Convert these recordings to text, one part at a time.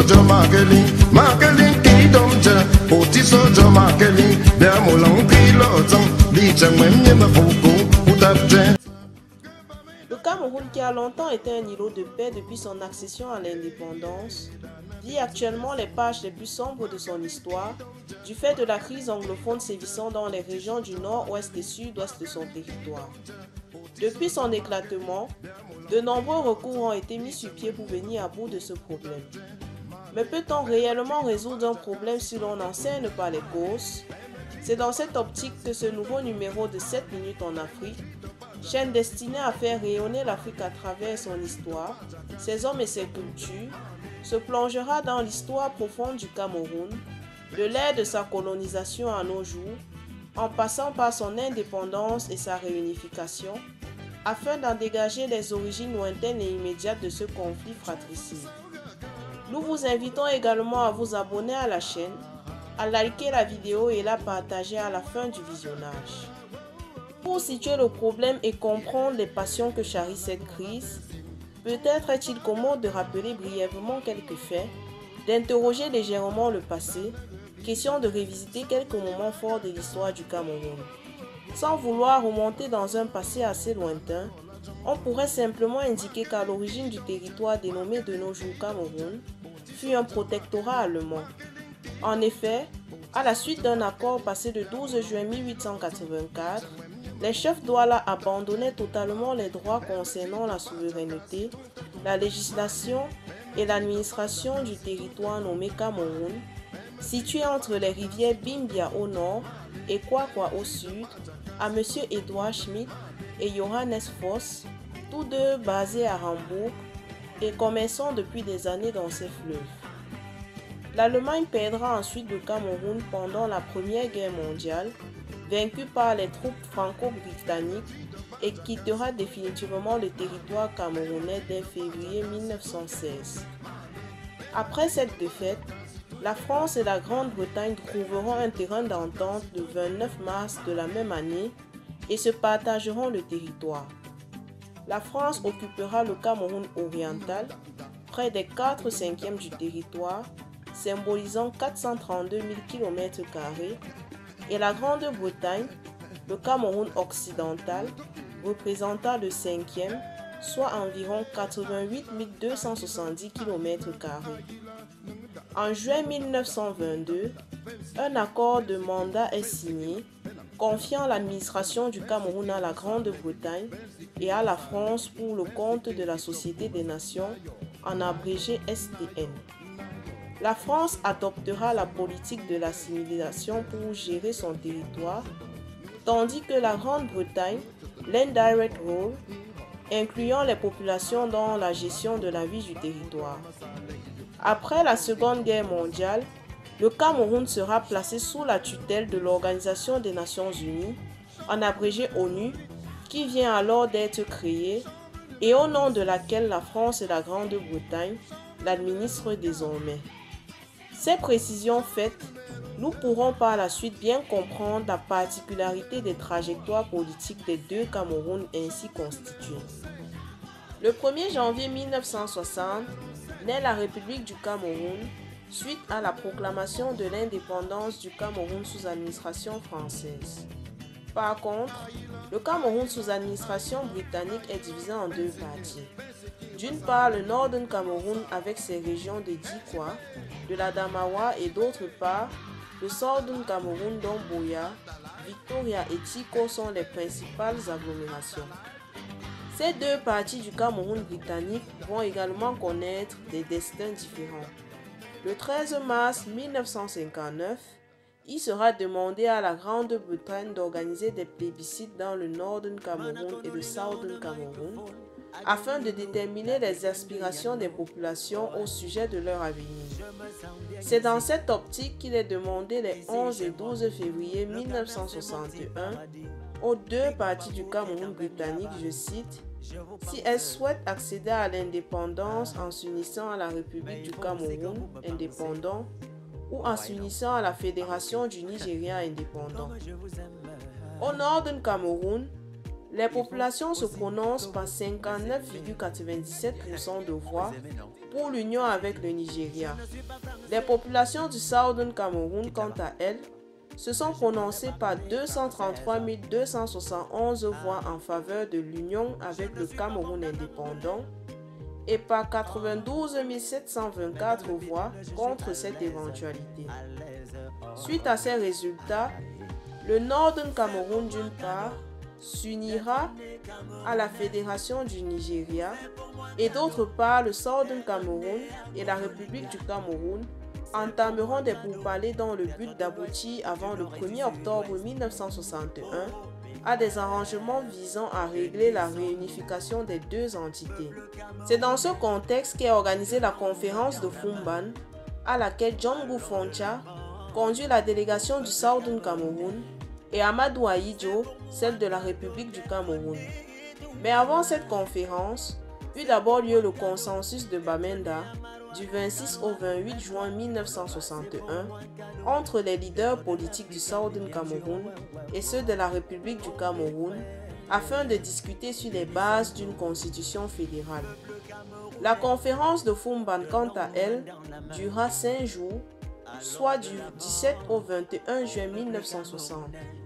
sojo makeli, makeli kidomja, oti sojo makeli, bia molang pilotan, li changmen me foko, utapje. Le Cameroun, qui a longtemps été un îlot de paix depuis son accession à l'indépendance, vit actuellement les pages les plus sombres de son histoire du fait de la crise anglophone sévissant dans les régions du nord-ouest et sud-ouest de son territoire. Depuis son éclatement, de nombreux recours ont été mis sur pied pour venir à bout de ce problème. Mais peut-on réellement résoudre un problème si l'on n'enseigne pas les causes? C'est dans cette optique que ce nouveau numéro de 7 minutes en Afrique, chaîne destinée à faire rayonner l'Afrique à travers son histoire, ses hommes et ses cultures, se plongera dans l'histoire profonde du Cameroun, de l'ère de sa colonisation à nos jours, en passant par son indépendance et sa réunification, afin d'en dégager les origines lointaines et immédiates de ce conflit fratricide. Nous vous invitons également à vous abonner à la chaîne, à liker la vidéo et la partager à la fin du visionnage. Pour situer le problème et comprendre les passions que charrie cette crise, peut-être est-il commode de rappeler brièvement quelques faits, d'interroger légèrement le passé, question de revisiter quelques moments forts de l'histoire du Cameroun. Sans vouloir remonter dans un passé assez lointain, on pourrait simplement indiquer qu'à l'origine du territoire dénommé de nos jours Cameroun fut un protectorat allemand. En effet, à la suite d'un accord passé le 12 juin 1884, les chefs Douala abandonnaient totalement les droits concernant la souveraineté, la législation et l'administration du territoire nommé Cameroun, situé entre les rivières Bimbia au nord et Kwakwa au sud, à M. Edouard Schmidt et Johannes Voss, tous deux basés à Hambourg et commerçant depuis des années dans ces fleuves. L'Allemagne perdra ensuite le Cameroun pendant la Première Guerre mondiale, vaincue par les troupes franco-britanniques, et quittera définitivement le territoire camerounais dès février 1916. Après cette défaite, la France et la Grande-Bretagne trouveront un terrain d'entente le 29 mars de la même année et se partageront le territoire. La France occupera le Cameroun oriental, près des 4/5 du territoire, symbolisant 432 000 km², et la Grande-Bretagne, le Cameroun occidental, représentant le 5e, soit environ 88 270 km². En juin 1922, un accord de mandat est signé, confiant l'administration du Cameroun à la Grande-Bretagne et à la France pour le compte de la Société des Nations, en abrégé SDN. La France adoptera la politique de l'assimilation pour gérer son territoire, tandis que la Grande-Bretagne, l'indirect rule, incluant les populations dans la gestion de la vie du territoire. Après la Seconde Guerre mondiale, le Cameroun sera placé sous la tutelle de l'Organisation des Nations Unies, en abrégé ONU, qui vient alors d'être créée et au nom de laquelle la France et la Grande-Bretagne l'administrent désormais. Ces précisions faites, nous pourrons par la suite bien comprendre la particularité des trajectoires politiques des deux Camerouns ainsi constitués. Le 1er janvier 1960, naît la République du Cameroun, suite à la proclamation de l'indépendance du Cameroun sous administration française. Par contre, le Cameroun sous administration britannique est divisé en deux parties. D'une part, le Northern Cameroun avec ses régions de Dikwa, de l'Adamawa et d'autre part, le Southern Cameroun dont Buea, Victoria et Tiko sont les principales agglomérations. Ces deux parties du Cameroun britannique vont également connaître des destins différents. Le 13 mars 1959, il sera demandé à la Grande-Bretagne d'organiser des plébiscites dans le Northern Cameroun et le Southern Cameroun, afin de déterminer les aspirations des populations au sujet de leur avenir. C'est dans cette optique qu'il est demandé les 11 et 12 février 1961 aux deux parties du Cameroun britannique, je cite, si elles souhaitent accéder à l'indépendance en s'unissant à la République du Cameroun indépendant ou en s'unissant à la Fédération du Nigeria indépendant. Au Northern Cameroun, Les populations se prononcent par 59,97% de voix pour l'union avec le Nigeria. Les populations du Southern Cameroun, quant à elles, se sont prononcées par 233 271 voix en faveur de l'union avec le Cameroun indépendant et par 92 724 voix contre cette éventualité. Suite à ces résultats, le Northern Cameroun d'une part s'unira à la Fédération du Nigeria et d'autre part le Southern Cameroun et la République du Cameroun entameront des pourparlers dans le but d'aboutir avant le 1er octobre 1961 à des arrangements visant à régler la réunification des deux entités. C'est dans ce contexte qu'est organisée la conférence de Fumban, à laquelle John Gufoncha conduit la délégation du Southern Cameroun et Amadou Ahidjo, celle de la République du Cameroun. Mais avant cette conférence, eut d'abord lieu le consensus de Bamenda du 26 au 28 juin 1961 entre les leaders politiques du Southern Cameroun et ceux de la République du Cameroun afin de discuter sur les bases d'une constitution fédérale. La conférence de Fumban, quant à elle, dura 5 jours, soit du 17 au 21 juin 1960.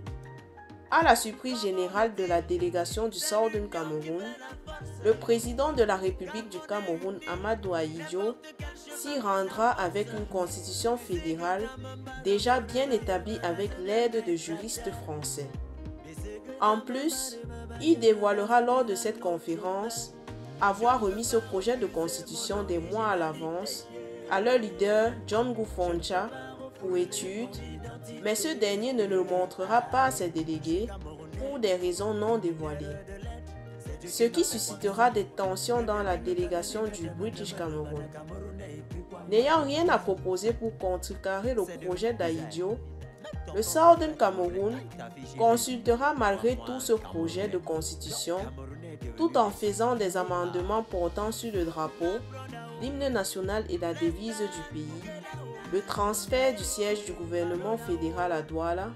À la surprise générale de la délégation du Southern Cameroun, le président de la République du Cameroun, Amadou Ahidjo, s'y rendra avec une constitution fédérale déjà bien établie avec l'aide de juristes français. En plus, il dévoilera lors de cette conférence avoir remis ce projet de constitution des mois à l'avance à leur leader John Gufoncha pour étude, mais ce dernier ne le montrera pas à ses délégués pour des raisons non dévoilées, ce qui suscitera des tensions dans la délégation du British Cameroun. N'ayant rien à proposer pour contrecarrer le projet d'Ahidjo, le Southern Cameroun consultera malgré tout ce projet de constitution, tout en faisant des amendements portant sur le drapeau, l'hymne national et la devise du pays, le transfert du siège du gouvernement fédéral à Douala,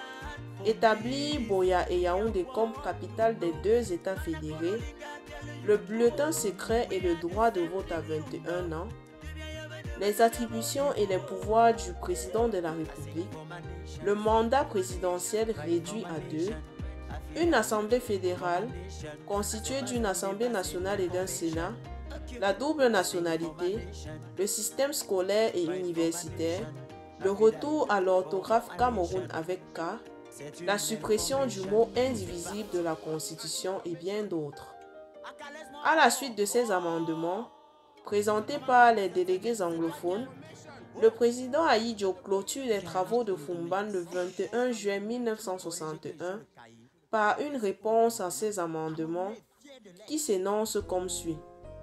établir Boya et Yaoundé comme capitale des deux États fédérés, le bulletin secret et le droit de vote à 21 ans, les attributions et les pouvoirs du président de la République, le mandat présidentiel réduit à 2, une assemblée fédérale constituée d'une assemblée nationale et d'un sénat, la double nationalité, le système scolaire et universitaire, le retour à l'orthographe Cameroun avec K, la suppression du mot indivisible de la Constitution et bien d'autres. À la suite de ces amendements, présentés par les délégués anglophones, le président Ahidjo clôture les travaux de Fumban le 21 juin 1961 par une réponse à ces amendements qui s'énonce comme suit.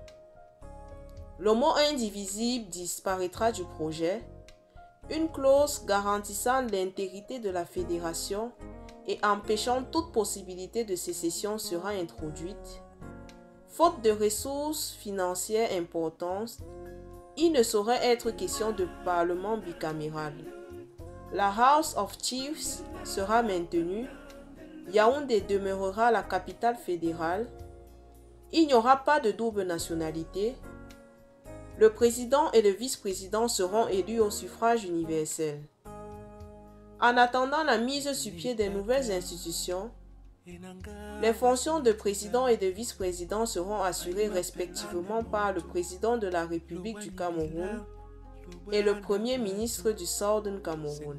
Le mot indivisible disparaîtra du projet. Une clause garantissant l'intégrité de la fédération et empêchant toute possibilité de sécession sera introduite. Faute de ressources financières importantes, il ne saurait être question de parlement bicaméral. La House of Chiefs sera maintenue. Yaoundé demeurera la capitale fédérale. Il n'y aura pas de double nationalité. Le président et le vice-président seront élus au suffrage universel. En attendant la mise sur pied des nouvelles institutions, les fonctions de président et de vice-président seront assurées respectivement par le président de la République du Cameroun et le premier ministre du Southern Cameroun.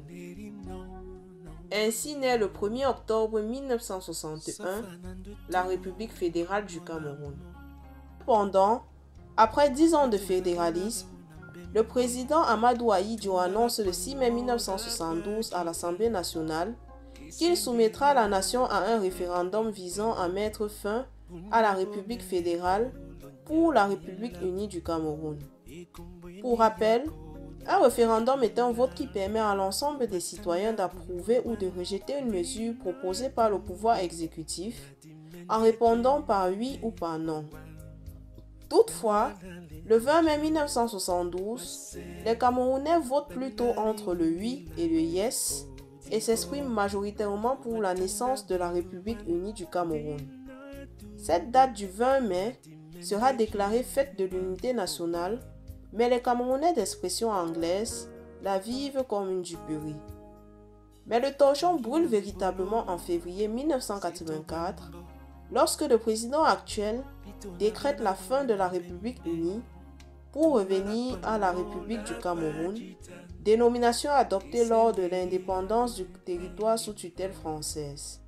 Ainsi naît le 1er octobre 1961 la République fédérale du Cameroun. Cependant, après 10 ans de fédéralisme, le président Amadou Ahidjo annonce le 6 mai 1972 à l'Assemblée nationale qu'il soumettra la nation à un référendum visant à mettre fin à la République fédérale pour la République unie du Cameroun. Pour rappel, un référendum est un vote qui permet à l'ensemble des citoyens d'approuver ou de rejeter une mesure proposée par le pouvoir exécutif en répondant par oui ou par non. Toutefois, le 20 mai 1972, les Camerounais votent plutôt entre le oui et le yes et s'expriment majoritairement pour la naissance de la République unie du Cameroun. Cette date du 20 mai sera déclarée fête de l'unité nationale, mais les Camerounais d'expression anglaise la vivent comme une duperie. Mais le torchon brûle véritablement en février 1984, lorsque le président actuel décrète la fin de la République unie pour revenir à la République du Cameroun, dénomination adoptée lors de l'indépendance du territoire sous tutelle française.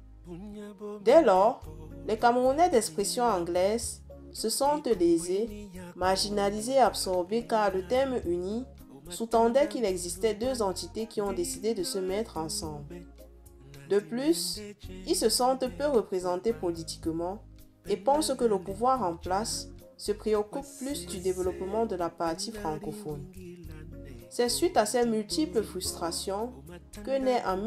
Dès lors, les Camerounais d'expression anglaise se sentent lésés, marginalisés et absorbés car le terme uni sous-tendait qu'il existait deux entités qui ont décidé de se mettre ensemble. De plus, ils se sentent peu représentés politiquement et pensent que le pouvoir en place se préoccupe plus du développement de la partie francophone. C'est suite à ces multiples frustrations que naît en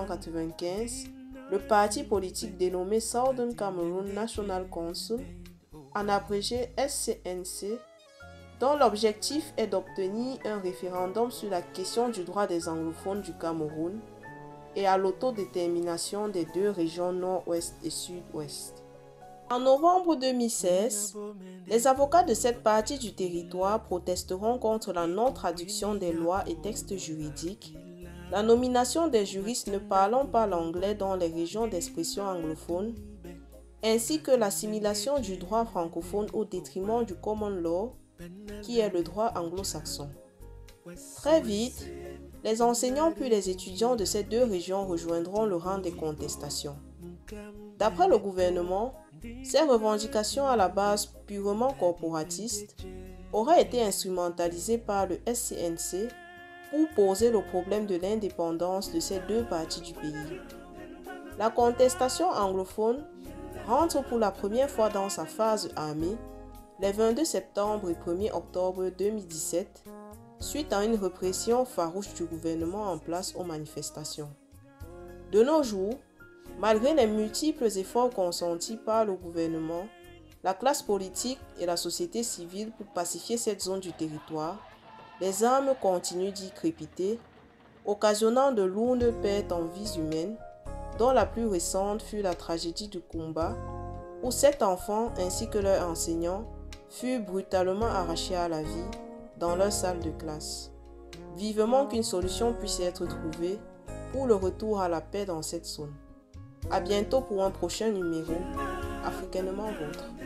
1995 le parti politique dénommé Southern Cameroon National Council, en abrégé SCNC, dont l'objectif est d'obtenir un référendum sur la question du droit des anglophones du Cameroun et à l'autodétermination des deux régions nord-ouest et sud-ouest. En novembre 2016, les avocats de cette partie du territoire protesteront contre la non-traduction des lois et textes juridiques, la nomination des juristes ne parlant pas l'anglais dans les régions d'expression anglophone, ainsi que l'assimilation du droit francophone au détriment du common law, qui est le droit anglo-saxon. Très vite, les enseignants puis les étudiants de ces deux régions rejoindront le rang des contestations. D'après le gouvernement, ces revendications à la base purement corporatistes auraient été instrumentalisées par le SCNC pour poser le problème de l'indépendance de ces deux parties du pays. La contestation anglophone rentre pour la première fois dans sa phase armée les 22 septembre et 1er octobre 2017, suite à une répression farouche du gouvernement en place aux manifestations. De nos jours, malgré les multiples efforts consentis par le gouvernement, la classe politique et la société civile pour pacifier cette zone du territoire, les armes continuent d'y crépiter, occasionnant de lourdes pertes en vies humaines, dont la plus récente fut la tragédie du Kumba, où 7 enfants ainsi que leurs enseignants furent brutalement arrachés à la vie dans leur salle de classe. Vivement qu'une solution puisse être trouvée pour le retour à la paix dans cette zone. À bientôt pour un prochain numéro Africainement Vôtre.